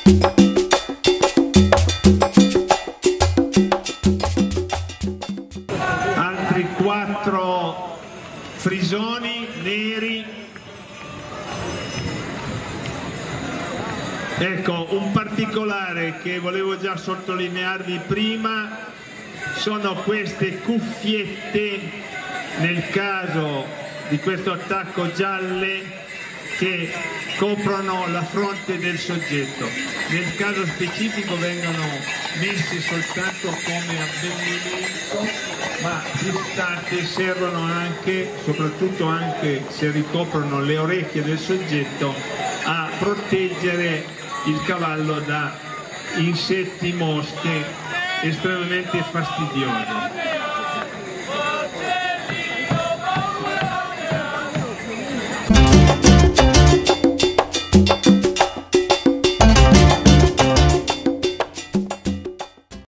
Altri 4 frisoni neri. Ecco, un particolare che volevo già sottolinearvi prima sono queste cuffiette, nel caso di questo attacco gialle, che coprono la fronte del soggetto. Nel caso specifico vengono messe soltanto come abbellimento, ma d'estate servono anche, soprattutto anche se ricoprono le orecchie del soggetto, a proteggere il cavallo da insetti, mosche estremamente fastidiosi.